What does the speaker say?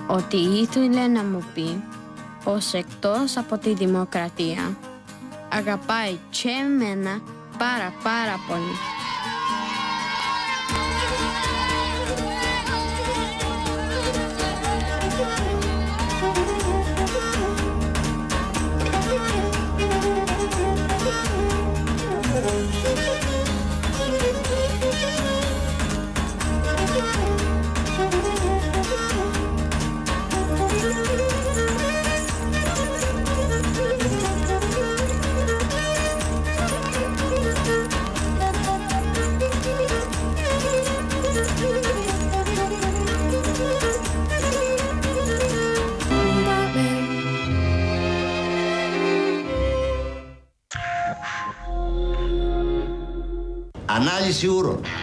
ότι ήθελε να μου πει πως εκτός από τη δημοκρατία αγαπάει και εμένα πάρα πολύ. Ανάλυση ούρων.